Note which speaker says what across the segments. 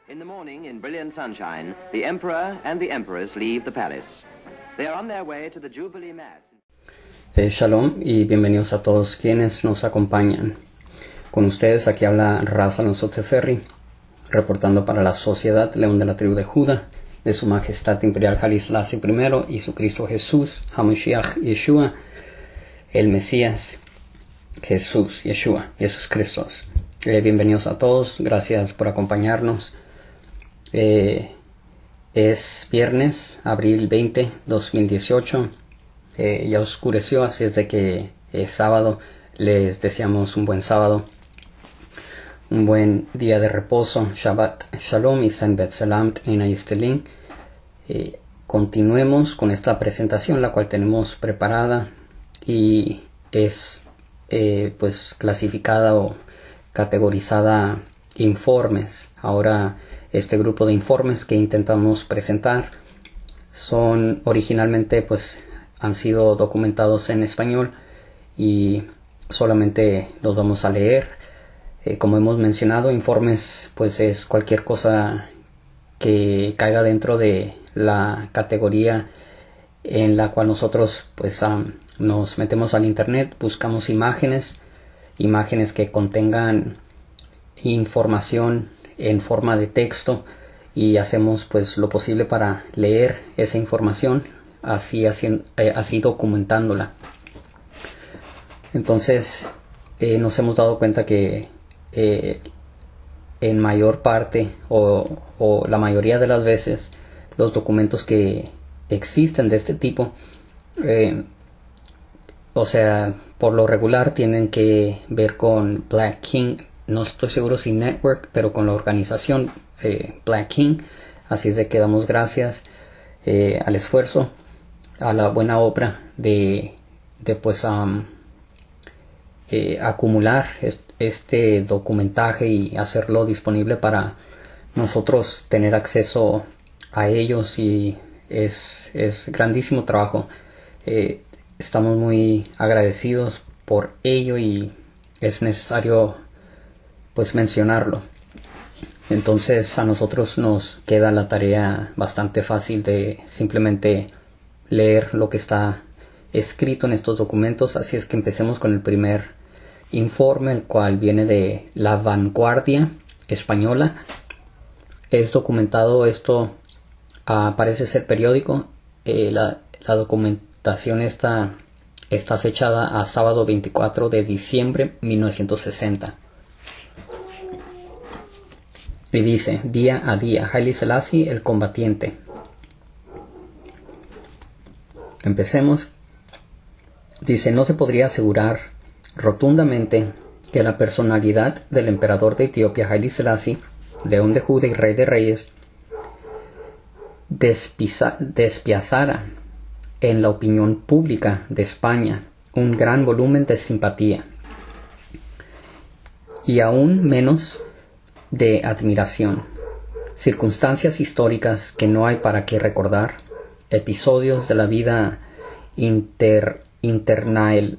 Speaker 1: In the morning, in brilliant sunshine, the Emperor and the Empress leave the palace. They are on their way to the Jubilee Mass.
Speaker 2: Shalom y bienvenidos a todos quienes nos acompañan. Con ustedes aquí habla Ras Alonso Teferri, reportando para la Sociedad León de la Tribu de Judá, de Su Majestad Imperial Haile Selassie I y su Cristo Jesús, HaMashiach Yeshua, el Mesías, Jesús Cristo. Bienvenidos a todos, gracias por acompañarnos. Es viernes, abril 20, 2018. Ya oscureció, así es de que es sábado. Les deseamos un buen sábado, un buen día de reposo. Shabbat Shalom y Senbet Salam Einayistelin. Continuemos con esta presentación, la cual tenemos preparada y es pues clasificada o categorizada informes. Ahora este grupo de informes que intentamos presentar son originalmente pues han sido documentados en español y solamente los vamos a leer. Como hemos mencionado, informes pues es cualquier cosa que caiga dentro de la categoría en la cual nosotros pues nos metemos al internet, buscamos imágenes que contengan información en forma de texto y hacemos pues lo posible para leer esa información, así documentándola. Entonces nos hemos dado cuenta que en mayor parte o la mayoría de las veces los documentos que existen de este tipo o sea, por lo regular tienen que ver con Black King. No estoy seguro si Network, pero con la organización Black King. Así es de que damos gracias al esfuerzo, a la buena obra de pues acumular este documentaje y hacerlo disponible para nosotros tener acceso a ellos, y es grandísimo trabajo. Estamos muy agradecidos por ello y es necesario pues mencionarlo. Entonces a nosotros nos queda la tarea bastante fácil de simplemente leer lo que está escrito en estos documentos. Así es que empecemos con el primer informe, el cual viene de La Vanguardia Española. Es documentado, esto parece ser periódico. La documentación está fechada a sábado 24 de diciembre 1960. Y dice: día a día, Haile Selassie el combatiente. Empecemos. Dice: no se podría asegurar rotundamente que la personalidad del emperador de Etiopía, Haile Selassie, León de Judá y Rey de Reyes, despiazara en la opinión pública de España un gran volumen de simpatía y aún menos de admiración. Circunstancias históricas que no hay para qué recordar, episodios de la vida internacional,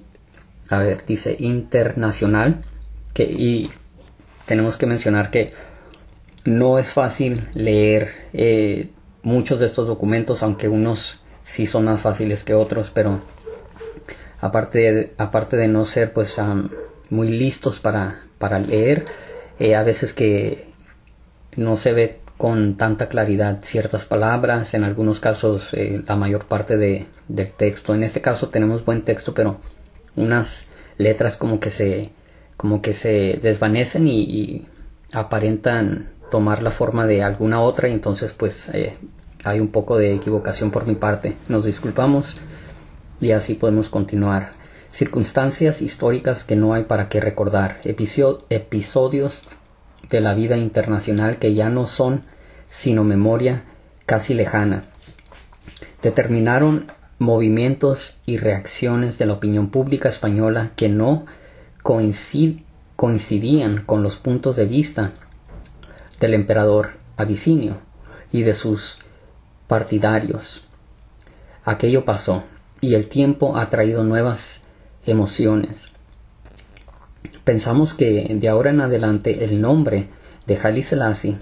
Speaker 2: y tenemos que mencionar que no es fácil leer muchos de estos documentos, aunque unos sí son más fáciles que otros, pero aparte de no ser pues muy listos para leer, a veces que no se ve con tanta claridad ciertas palabras, en algunos casos la mayor parte del texto. En este caso tenemos buen texto, pero unas letras como que se desvanecen y aparentan tomar la forma de alguna otra, y entonces pues hay un poco de equivocación por mi parte. Nos disculpamos y así podemos continuar. Circunstancias históricas que no hay para qué recordar, episodios de la vida internacional que ya no son sino memoria casi lejana, determinaron movimientos y reacciones de la opinión pública española que no coincidían con los puntos de vista del emperador Abisinio y de sus partidarios. Aquello pasó y el tiempo ha traído nuevas emociones. Pensamos que de ahora en adelante el nombre de Haile Selassie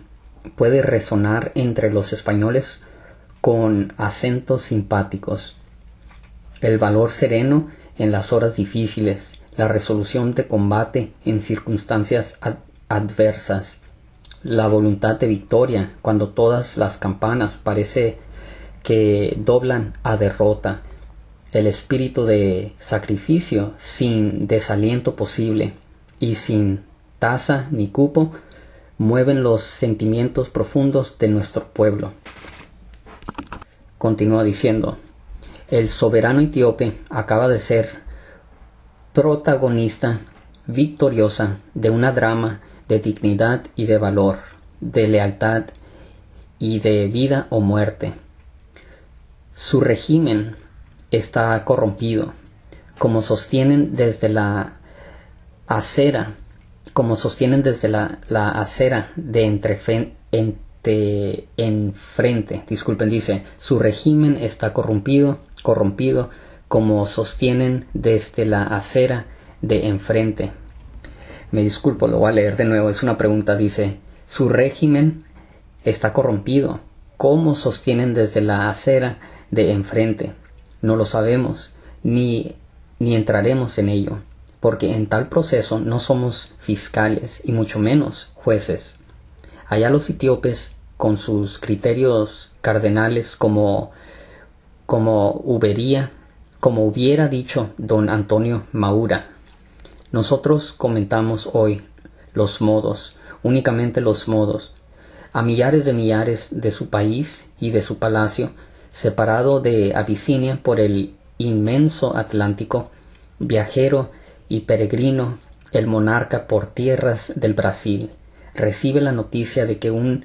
Speaker 2: puede resonar entre los españoles con acentos simpáticos. El valor sereno en las horas difíciles, la resolución de combate en circunstancias adversas, la voluntad de victoria cuando todas las campanas parece que doblan a derrota, el espíritu de sacrificio sin desaliento posible y sin taza ni cupo, mueven los sentimientos profundos de nuestro pueblo. Continúa diciendo, el soberano etíope acaba de ser protagonista victoriosa de una drama de dignidad y de valor, de lealtad y de vida o muerte. Su régimen está corrompido, como sostienen desde la acera, de enfrente, dice, su régimen está corrompido, como sostienen desde la acera de enfrente. Me disculpo, lo voy a leer de nuevo, es una pregunta, dice, su régimen está corrompido, ¿cómo sostienen desde la acera de enfrente? No lo sabemos, ni entraremos en ello, porque en tal proceso no somos fiscales y mucho menos jueces. Allá los etíopes, con sus criterios cardenales como hubiera dicho don Antonio Maura. Nosotros comentamos hoy los modos, únicamente los modos, a millares de su país y de su palacio, separado de Abisinia por el inmenso Atlántico, viajero y peregrino, el monarca por tierras del Brasil, recibe la noticia de que un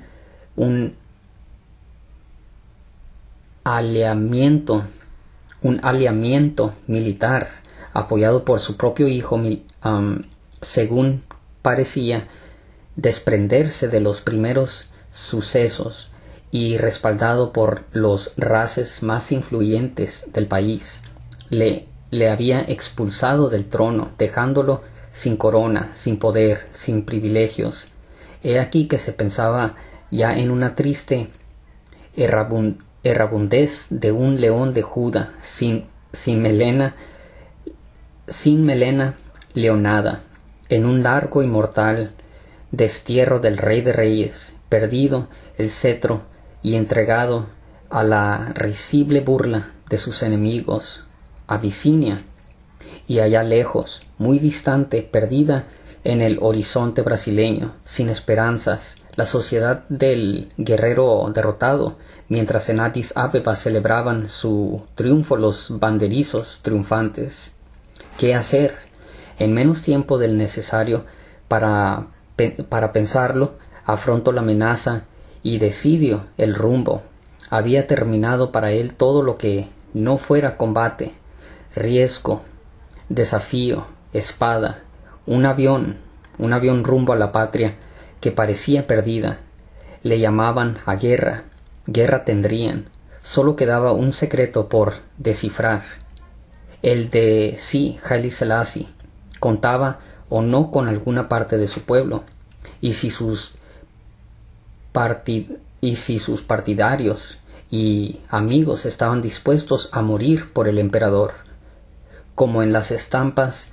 Speaker 2: aliamiento militar apoyado por su propio hijo, según parecía desprenderse de los primeros sucesos y respaldado por los races más influyentes del país, le había expulsado del trono, dejándolo sin corona, sin poder, sin privilegios. He aquí que se pensaba ya en una triste errabundez de un león de Judá, sin melena leonada, en un largo y mortal destierro del Rey de Reyes, perdido el cetro y entregado a la risible burla de sus enemigos, Abisinia, y allá lejos, muy distante, perdida en el horizonte brasileño, sin esperanzas, la sociedad del guerrero derrotado, mientras en Addis Abeba celebraban su triunfo los banderizos triunfantes. ¿Qué hacer? En menos tiempo del necesario para pensarlo, afrontó la amenaza y decidió el rumbo. Había terminado para él todo lo que no fuera combate, riesgo, desafío, espada, un avión rumbo a la patria que parecía perdida. Le llamaban a guerra tendrían. Solo quedaba un secreto por descifrar, el de si Haile Selassie contaba o no con alguna parte de su pueblo, y si sus partidarios y amigos estaban dispuestos a morir por el emperador, como en las estampas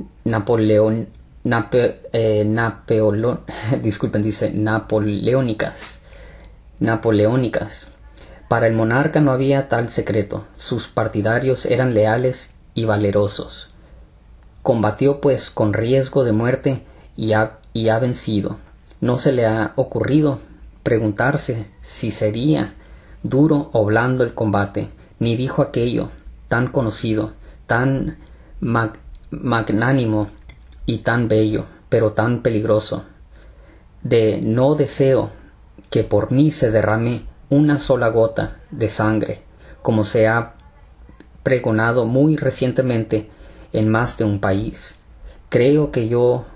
Speaker 2: napoleónicas. Para el monarca no había tal secreto, sus partidarios eran leales y valerosos. Combatió pues con riesgo de muerte y ha vencido. No se le ha ocurrido preguntarse si sería duro o blando el combate, ni dijo aquello tan conocido, tan magnánimo y tan bello, pero tan peligroso, de no deseo que por mí se derrame una sola gota de sangre, como se ha pregonado muy recientemente en más de un país. Creo que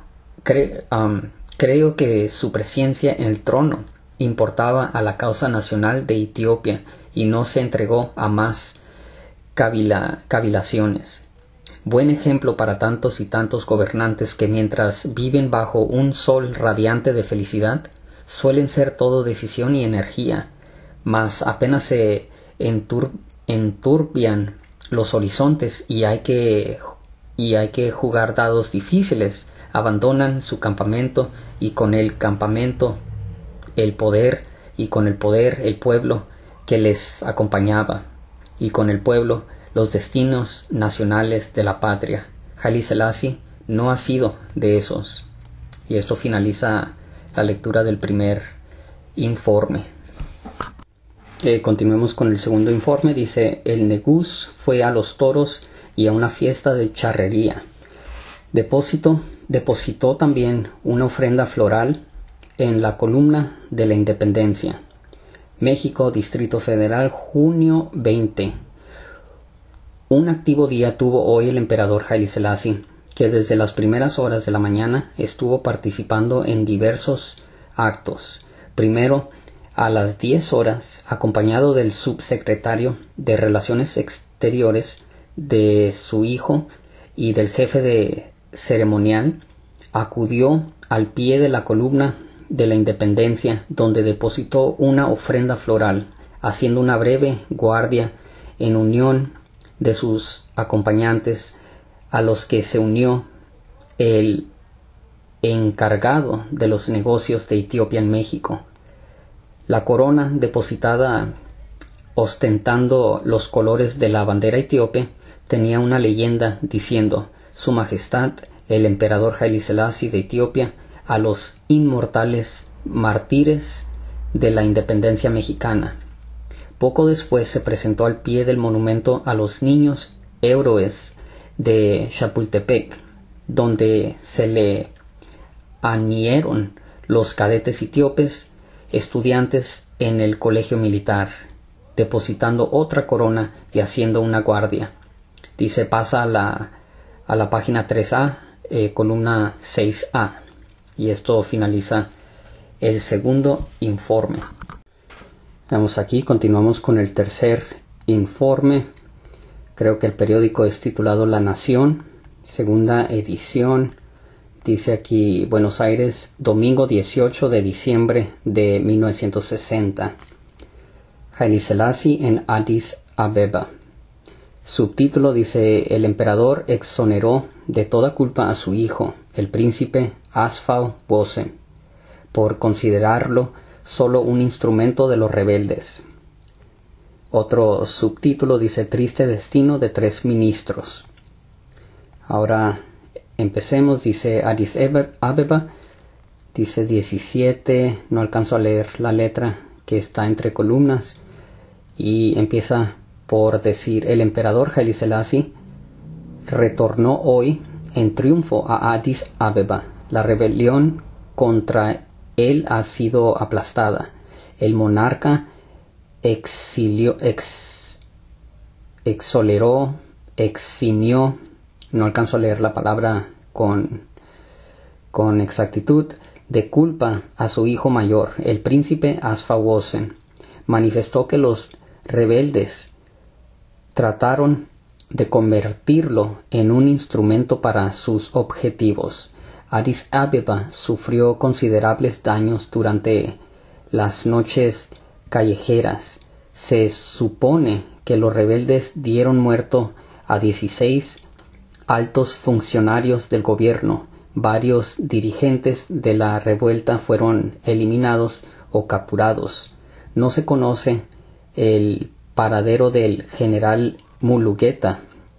Speaker 2: su presencia en el trono importaba a la causa nacional de Etiopía y no se entregó a más cavilaciones. Buen ejemplo para tantos y tantos gobernantes que mientras viven bajo un sol radiante de felicidad, suelen ser todo decisión y energía, mas apenas se enturbian los horizontes y hay que jugar dados difíciles, abandonan su campamento y con el campamento el poder, y con el poder el pueblo que les acompañaba, y con el pueblo los destinos nacionales de la patria. Haile Selassie no ha sido de esos. Y esto finaliza la lectura del primer informe. Continuemos con el segundo informe. Dice: el Negus fue a los toros y a una fiesta de charrería. Depositó también una ofrenda floral en la columna de la Independencia. México, Distrito Federal, junio 20. Un activo día tuvo hoy el emperador Haile Selassie, que desde las primeras horas de la mañana estuvo participando en diversos actos. Primero, a las 10 horas, acompañado del subsecretario de Relaciones Exteriores, de su hijo y del jefe de ceremonial, acudió al pie de la columna de la Independencia, donde depositó una ofrenda floral, haciendo una breve guardia en unión de sus acompañantes, a los que se unió el encargado de los negocios de Etiopía en México. La corona depositada, ostentando los colores de la bandera etíope, tenía una leyenda diciendo: Su Majestad el emperador Haile Selassie de Etiopía a los inmortales mártires de la independencia mexicana. Poco después se presentó al pie del monumento a los niños héroes de Chapultepec, donde se le añieron los cadetes etíopes, estudiantes en el colegio militar, depositando otra corona y haciendo una guardia. Dice, pasa a la página 3A, columna 6A, y esto finaliza el segundo informe. Vamos aquí, continuamos con el tercer informe. Creo que el periódico es titulado La Nación, segunda edición. Dice aquí: Buenos Aires, domingo 18 de diciembre de 1960. Haile Selassie en Addis Abeba. Subtítulo dice: el emperador exoneró de toda culpa a su hijo, el príncipe Asfaw Wosen, por considerarlo solo un instrumento de los rebeldes. Otro subtítulo dice: triste destino de 3 ministros. Ahora empecemos. Dice Addis Abeba, dice 17, no alcanzo a leer la letra que está entre columnas, y empieza por decir: el emperador Haile Selassie retornó hoy en triunfo a Addis Abeba. La rebelión contra él ha sido aplastada. El monarca eximió, no alcanzo a leer la palabra con exactitud, de culpa a su hijo mayor, el príncipe Asfaw Wosen. Manifestó que los rebeldes trataron de convertirlo en un instrumento para sus objetivos. Addis Abeba sufrió considerables daños durante las noches callejeras. Se supone que los rebeldes dieron muerto a 16 altos funcionarios del gobierno. Varios dirigentes de la revuelta fueron eliminados o capturados. No se conoce el paradero del general Mulugeta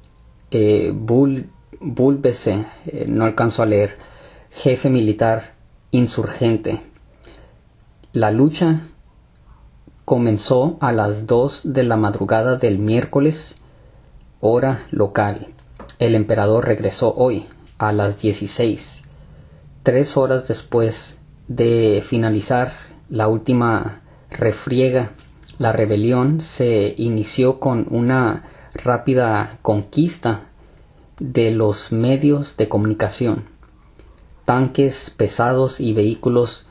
Speaker 2: Bulbese, no alcanzo a leer, jefe militar insurgente. La lucha comenzó a las 2 de la madrugada del miércoles, hora local. El emperador regresó hoy a las 16. 3 horas después de finalizar la última refriega, la rebelión se inició con una rápida conquista de los medios de comunicación. Tanques pesados y vehículos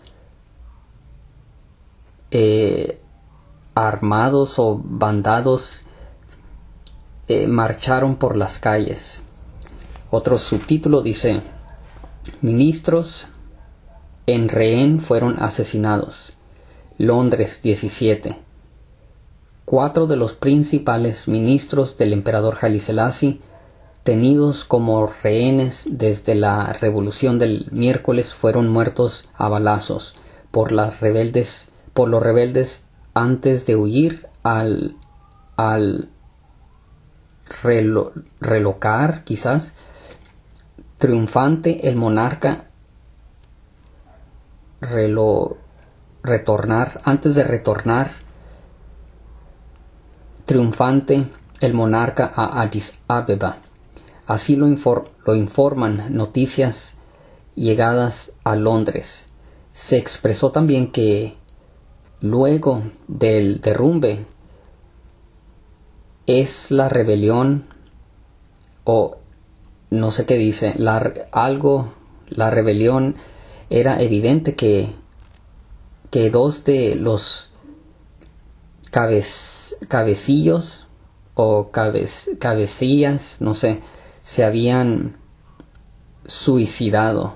Speaker 2: armados o bandados marcharon por las calles. Otro subtítulo dice: ministros en rehén fueron asesinados. Londres, 17. 4 de los principales ministros del emperador Haile Selassie, tenidos como rehenes desde la revolución del miércoles, fueron muertos a balazos por los rebeldes antes de huir al relocar, quizás. Triunfante el monarca antes de retornar triunfante el monarca a Addis Abeba. Así lo informan noticias llegadas a Londres. Se expresó también que luego del derrumbe es la rebelión, o no sé qué dice, la rebelión, era evidente que 2 de los cabecillos o cabecillas, no sé, se habían suicidado.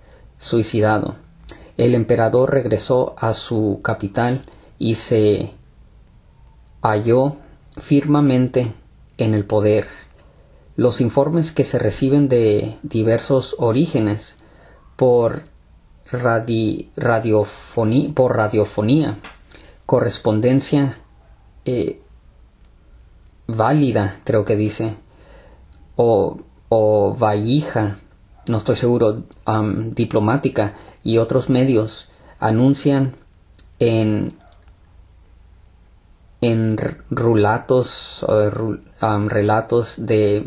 Speaker 2: El emperador regresó a su capital y se halló firmemente en el poder. Los informes que se reciben de diversos orígenes por radiofonía, correspondencia válida, creo que dice, o valija, no estoy seguro, diplomática, y otros medios anuncian en relatos de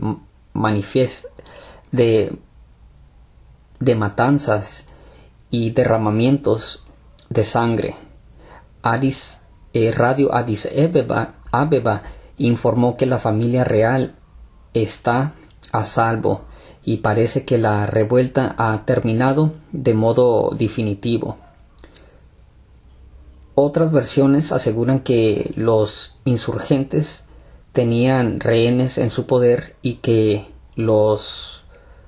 Speaker 2: matanzas y derramamientos de sangre. Radio Addis Abeba informó que la familia real está a salvo y parece que la revuelta ha terminado de modo definitivo. Otras versiones aseguran que los insurgentes tenían rehenes en su poder y que los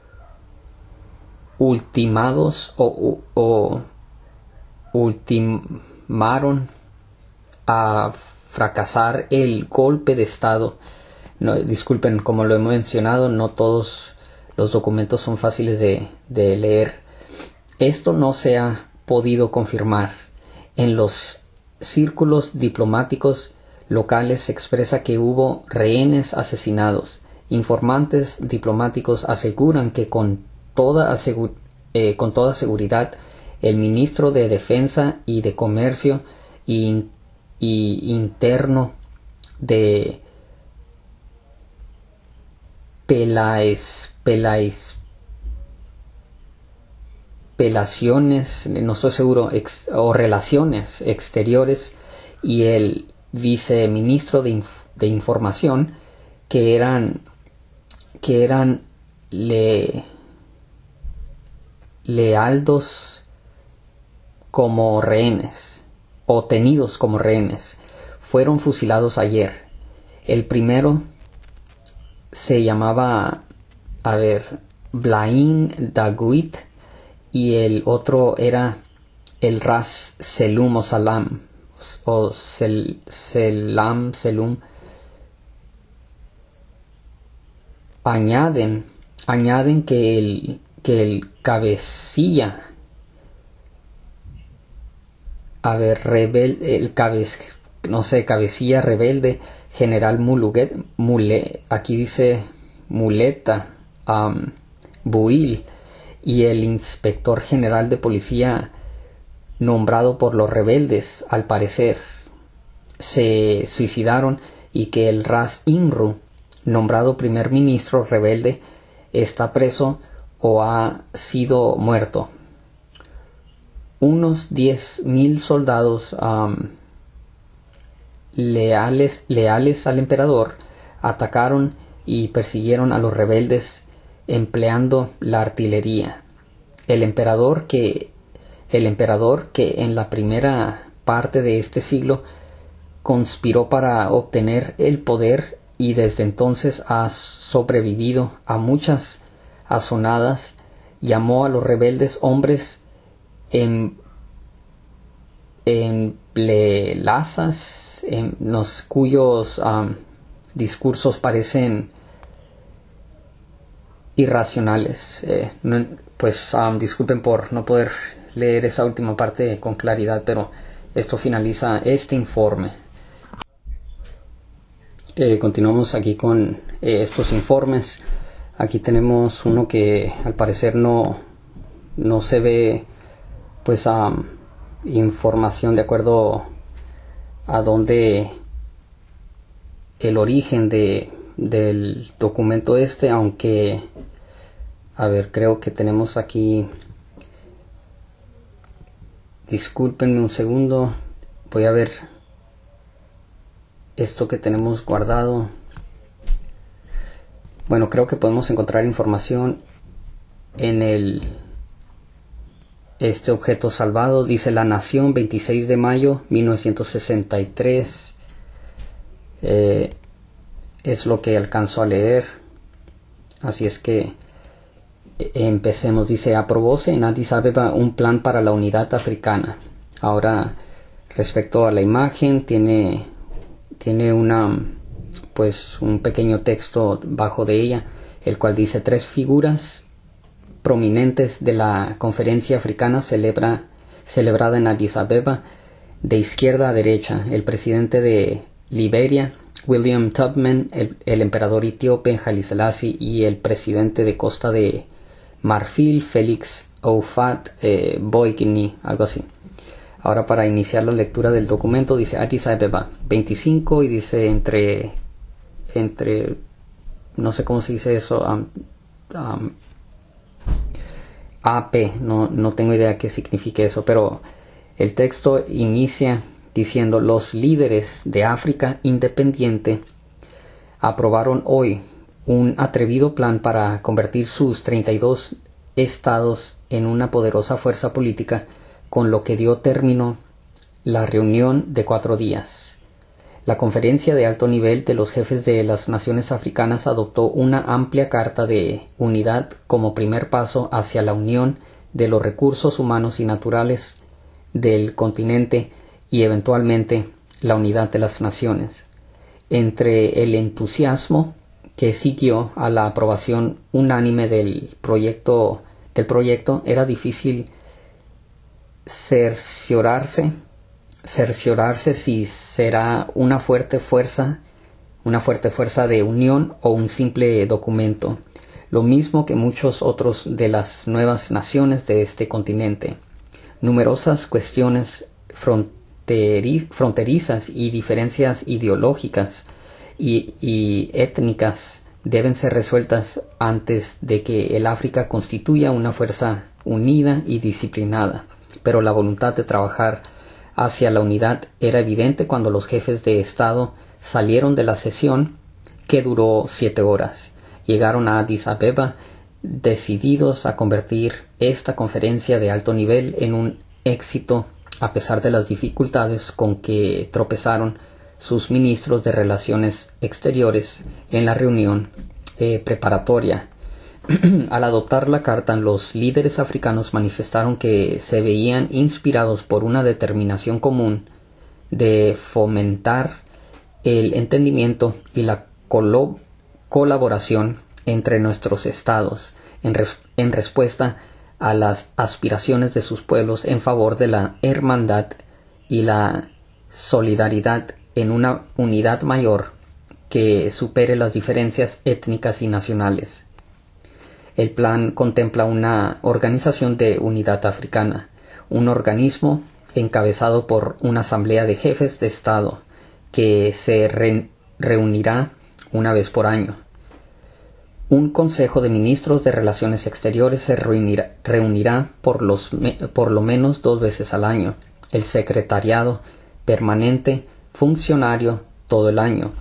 Speaker 2: ultimaron a fracasar el golpe de estado. No, disculpen, como lo he mencionado, no todos los documentos son fáciles de leer. Esto no se ha podido confirmar. En los círculos diplomáticos locales se expresa que hubo rehenes asesinados. Informantes diplomáticos aseguran que con toda seguridad el ministro de Defensa y de Comercio y interno de Pelaciones, no estoy seguro, o Relaciones Exteriores, y el viceministro de Información, que eran lealdos como rehenes o tenidos como rehenes, fueron fusilados ayer. El primero se llamaba, Blain Daguit, y el otro era el Ras Selum o Salam o Selam Selum. Añaden que el cabecilla, cabecilla rebelde, general aquí dice Muleta Buil, y el inspector general de policía nombrado por los rebeldes, al parecer, se suicidaron, y que el Ras Imru, nombrado primer ministro rebelde, está preso o ha sido muerto. Unos 10,000 soldados leales al emperador atacaron y persiguieron a los rebeldes empleando la artillería. El emperador que en la primera parte de este siglo conspiró para obtener el poder y desde entonces ha sobrevivido a muchas azonadas, llamó a los rebeldes hombres emblelazas, cuyos discursos parecen irracionales. Disculpen por no poder leer esa última parte con claridad, pero esto finaliza este informe. Continuamos aquí con estos informes. Aquí tenemos uno que al parecer no se ve pues información de acuerdo a dónde el origen del documento aunque creo que tenemos aquí, discúlpenme un segundo, voy a ver esto que tenemos guardado. Bueno, creo que podemos encontrar información en este objeto salvado. Dice La Nación, 26 de mayo 1963. Es lo que alcanzo a leer. Así es que empecemos. Dice: aprobóse en Addis Abeba un plan para la unidad africana. Ahora, respecto a la imagen, tiene un pequeño texto bajo de ella, el cual dice: 3 figuras prominentes de la conferencia africana celebrada en Addis Abeba, de izquierda a derecha, el presidente de Liberia, William Tubman, el emperador etíope Haile Selassie, y el presidente de Costa de Marfil, Félix Houphouët-Boigny, algo así. Ahora, para iniciar la lectura del documento, dice Addis Abeba 25, y dice entre no sé cómo se dice eso, AP, no tengo idea qué significa eso, pero el texto inicia diciendo: los líderes de África independiente aprobaron hoy un atrevido plan para convertir sus 32 estados en una poderosa fuerza política, con lo que dio término la reunión de 4 días. La conferencia de alto nivel de los jefes de las naciones africanas adoptó una amplia carta de unidad como primer paso hacia la unión de los recursos humanos y naturales del continente y eventualmente la unidad de las naciones. Entre el entusiasmo que siguió a la aprobación unánime del proyecto, era difícil cerciorarse si será una fuerte fuerza de unión o un simple documento, lo mismo que muchos otros de las nuevas naciones de este continente. Numerosas cuestiones fronterizas y diferencias ideológicas y étnicas deben ser resueltas antes de que el África constituya una fuerza unida y disciplinada, pero la voluntad de trabajar hacia la unidad era evidente cuando los jefes de Estado salieron de la sesión, que duró 7 horas. Llegaron a Addis Abeba decididos a convertir esta conferencia de alto nivel en un éxito, a pesar de las dificultades con que tropezaron sus ministros de Relaciones Exteriores en la reunión preparatoria. Al adoptar la carta, los líderes africanos manifestaron que se veían inspirados por una determinación común de fomentar el entendimiento y la colaboración entre nuestros estados en respuesta a las aspiraciones de sus pueblos en favor de la hermandad y la solidaridad en una unidad mayor que supere las diferencias étnicas y nacionales. El plan contempla una organización de unidad africana, un organismo encabezado por una asamblea de jefes de Estado que se reunirá una vez por año. Un consejo de ministros de Relaciones Exteriores se reunirá por lo menos 2 veces al año. El secretariado permanente funcionario todo el año.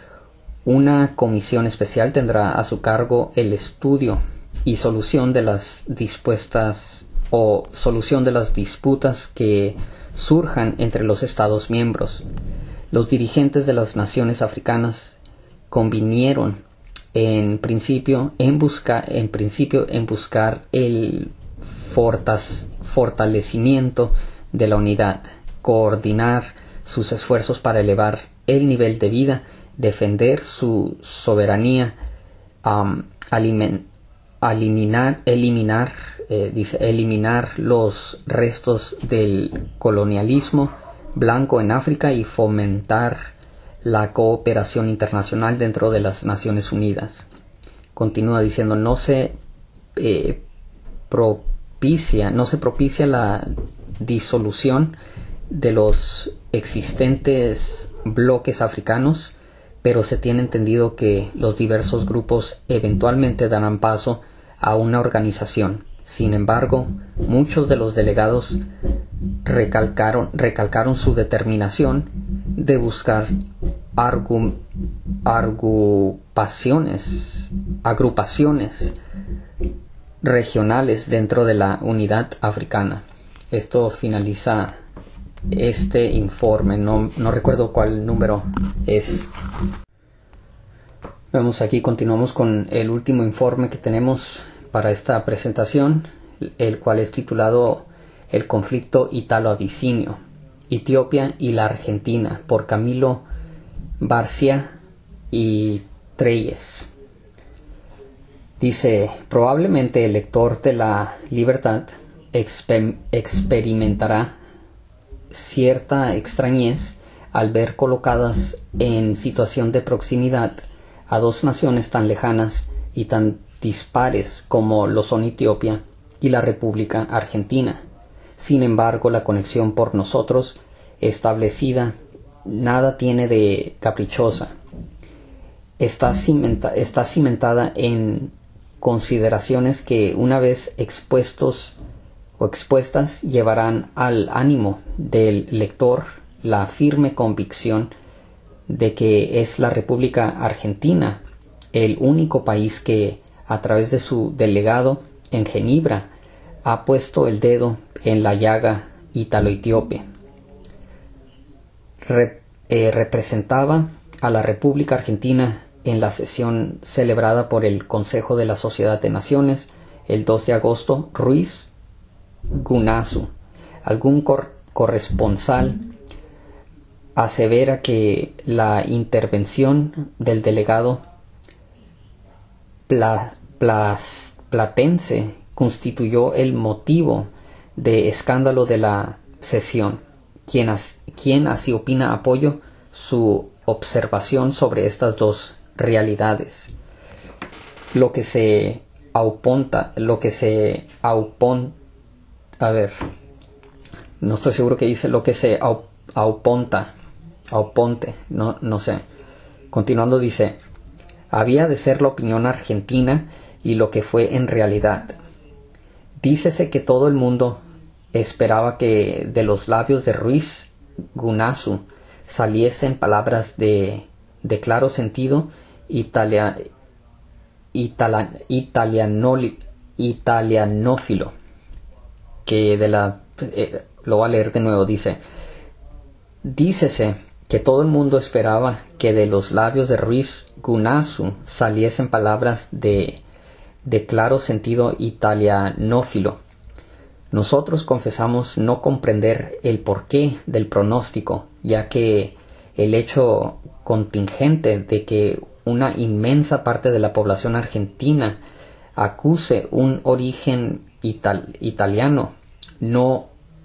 Speaker 2: Una comisión especial tendrá a su cargo el estudio y solución de las disputas o solución de las disputas que surjan entre los Estados miembros. Los dirigentes de las naciones africanas convinieron en principio en buscar el fortalecimiento de la unidad, coordinar sus esfuerzos para elevar el nivel de vida, defender su soberanía, eliminar los restos del colonialismo blanco en África y fomentar la cooperación internacional dentro de las Naciones Unidas. Continúa diciendo, no se propicia la disolución de los existentes bloques africanos, pero se tiene entendido que los diversos grupos eventualmente darán paso a una organización. Sin embargo, muchos de los delegados recalcaron su determinación de buscar agrupaciones regionales dentro de la unidad africana. Esto finaliza este informe, no recuerdo cuál número es. Vemos aquí, continuamos con el último informe que tenemos para esta presentación, el cual es titulado El conflicto italo-abisinio, Etiopía y la Argentina, por Camilo Barcia y Treyes. Dice, probablemente el lector de La Libertad experimentará cierta extrañez al ver colocadas en situación de proximidad a dos naciones tan lejanas y tan dispares como lo son Etiopía y la República Argentina. Sin embargo, la conexión por nosotros establecida nada tiene de caprichosa. Está cimentada en consideraciones que, una vez expuestas, llevarán al ánimo del lector la firme convicción de que es la República Argentina el único país que, a través de su delegado en Ginebra, ha puesto el dedo en la llaga ítalo-etíope. Representaba a la República Argentina en la sesión celebrada por el Consejo de la Sociedad de Naciones el 2 de agosto Ruiz Gunasu. Algún corresponsal asevera que la intervención del delegado platense constituyó el motivo de escándalo de la sesión. Quien así opina apoyo su observación sobre estas dos realidades. Lo que se auponte, no sé. Continuando dice, había de ser la opinión argentina y lo que fue en realidad. Dícese que todo el mundo esperaba que de los labios de Ruiz Gunasu saliesen palabras de claro sentido italianófilo, que lo voy a leer de nuevo. Dícese que todo el mundo esperaba que de los labios de Ruiz Gunasu saliesen palabras de claro sentido italianófilo. Nosotros confesamos no comprender el porqué del pronóstico, ya que el hecho contingente de que una inmensa parte de la población argentina acuse un origen italiano no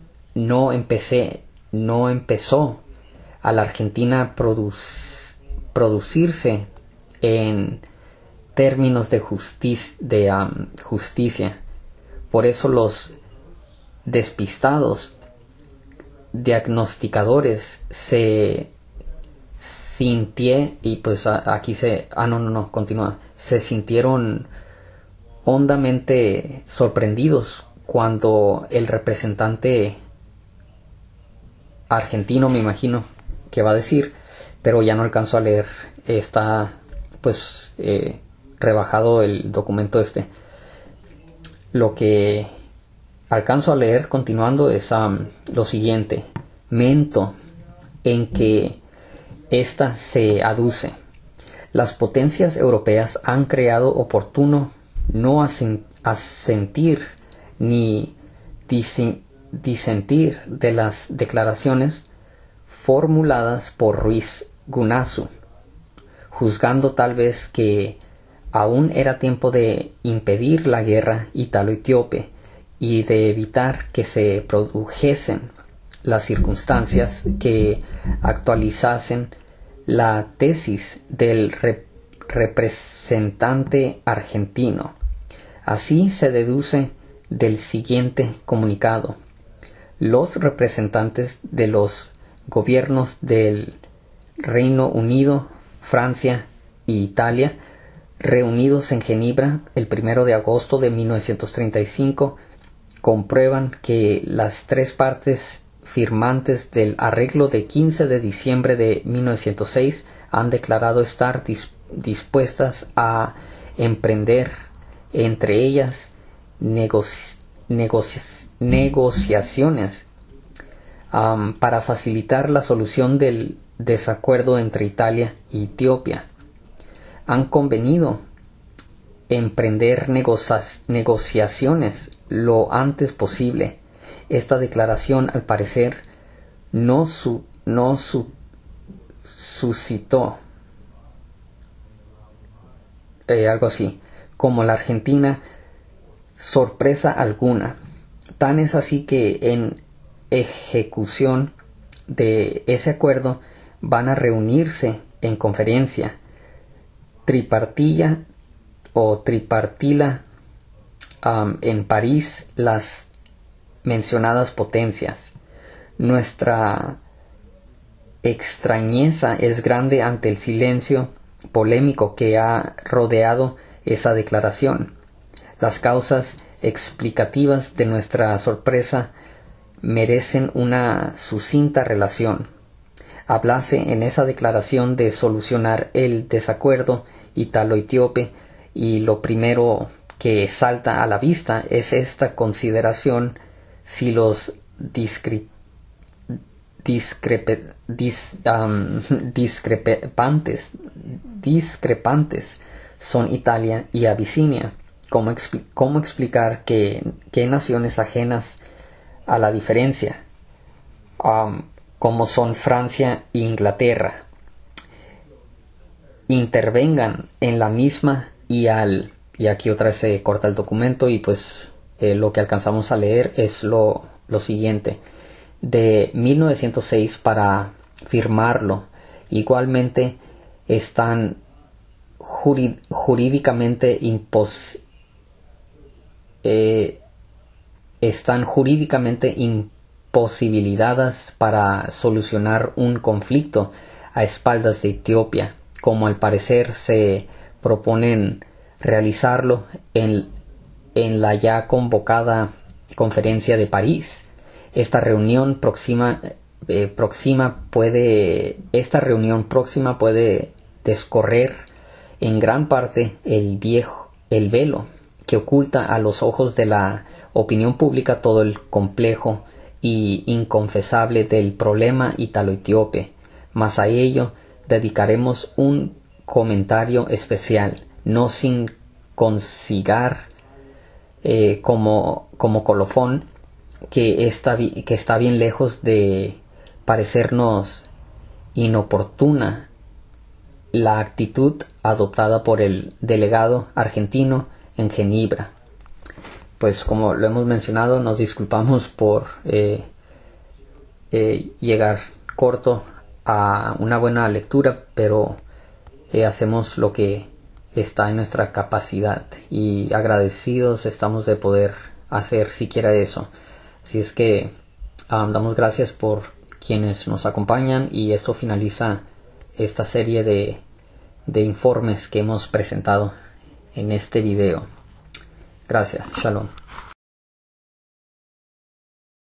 Speaker 2: empezó a la Argentina producirse en términos de justicia. Por eso los despistados diagnosticadores se sintieron hondamente sorprendidos cuando el representante argentino, me imagino que va a decir, pero ya no alcanzo a leer, está rebajado el documento Lo que alcanzo a leer continuando es lo siguiente: mento en que esta se aduce. Las potencias europeas han creado oportuno no asentir ni disentir de las declaraciones formuladas por Ruiz Gunasu, juzgando tal vez que aún era tiempo de impedir la guerra ítalo-etíope y de evitar que se produjesen las circunstancias que actualizasen la tesis del representante argentino. Así se deduce del siguiente comunicado: los representantes de los gobiernos del Reino Unido, Francia e Italia, reunidos en Ginebra el 1 de agosto de 1935, comprueban que las tres partes firmantes del arreglo de 15 de diciembre de 1906 han declarado estar dispuestas a emprender entre ellas negociaciones para facilitar la solución del desacuerdo entre Italia y Etiopía. Han convenido emprender negociaciones lo antes posible. Esta declaración, al parecer, no suscitó algo así como la Argentina sorpresa alguna. Tan es así que en ejecución de ese acuerdo van a reunirse en conferencia tripartila en París las mencionadas potencias. Nuestra extrañeza es grande ante el silencio polémico que ha rodeado esa declaración. Las causas explicativas de nuestra sorpresa merecen una sucinta relación. Hablase en esa declaración de solucionar el desacuerdo ítalo-etíope, y lo primero que salta a la vista es esta consideración: si los discrepantes son Italia y Abisinia, ¿cómo explicar que naciones ajenas a la diferencia, como son Francia e Inglaterra, intervengan en la misma y aquí otra vez se corta el documento y pues lo que alcanzamos a leer es lo siguiente: de 1906 para firmarlo, igualmente están jurídicamente imposibilitadas para solucionar un conflicto a espaldas de Etiopía, como al parecer se proponen realizarlo en la ya convocada Conferencia de París. Esta reunión próxima puede descorrer en gran parte el velo que oculta a los ojos de la opinión pública todo el complejo y inconfesable del problema ítalo-etíope. Mas a ello dedicaremos un comentario especial, no sin consigar como colofón que está bien lejos de parecernos inoportuna la actitud adoptada por el delegado argentino en Ginebra. Pues como lo hemos mencionado, nos disculpamos por llegar corto a una buena lectura, pero hacemos lo que está en nuestra capacidad y agradecidos estamos de poder hacer siquiera eso. Así es que damos gracias por quienes nos acompañan, y esto finaliza esta serie de informes que hemos presentado en este video. Gracias. Shalom.